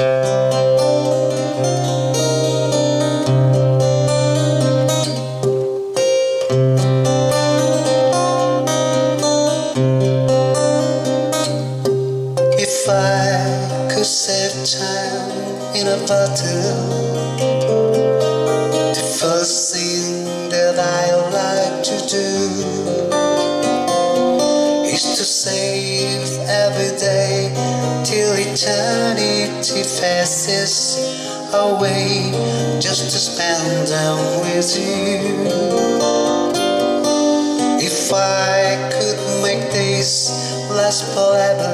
If I could save time in a bottle, the first thing that I like to do is to save every day till eternity passes away, just to spend them with you. If I could make days last forever,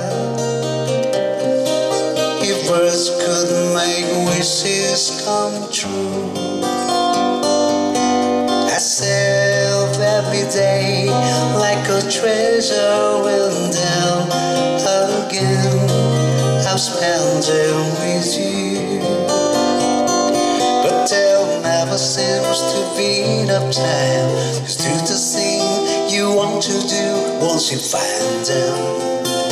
if words could make wishes come true, I save every day like a treasure went down again. I'll spend them with you, but there never seems to be enough time to do the thing you want to do once you find them.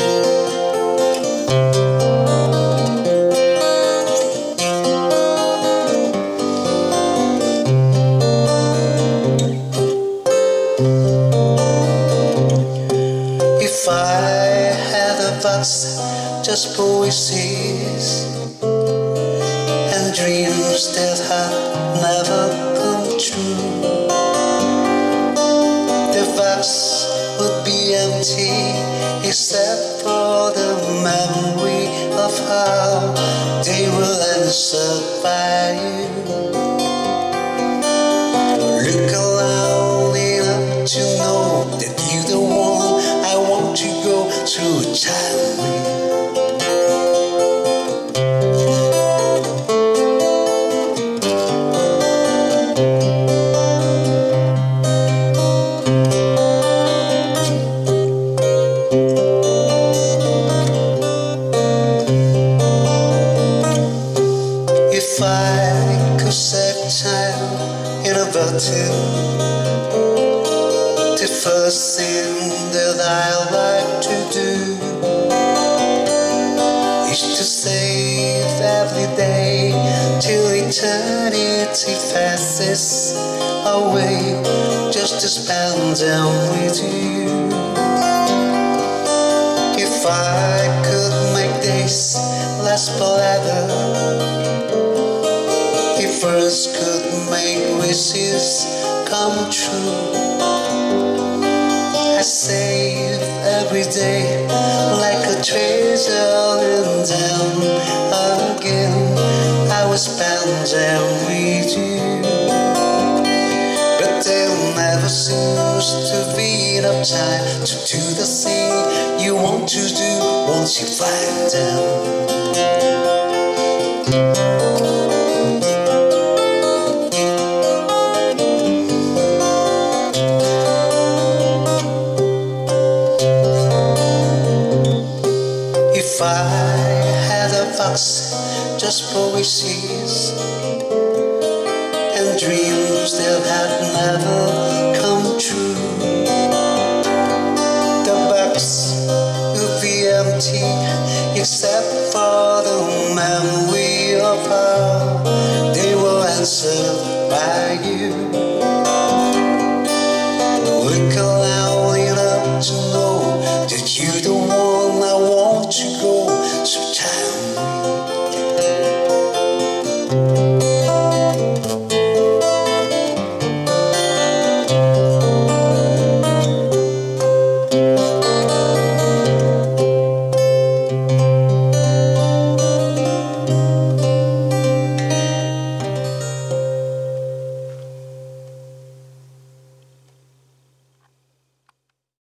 If I had a box just for wishes and dreams that had never come true, the box would be empty except for the memory of how they were answered by you. Look around enough to know that you're the one I want to go through time with. If I could save time in a bottle, the first thing that I like to do is to save every day till eternity passes away, just to spend them with you. If I could make days last forever, if words could make wishes come true, I save every day like a treasure and down again. I will spend them with you, but there never seems to be enough time to do the thing you want to do once you find them. If I had a box just for wishes and dreams that had never come true, the box would be empty except for the memory of her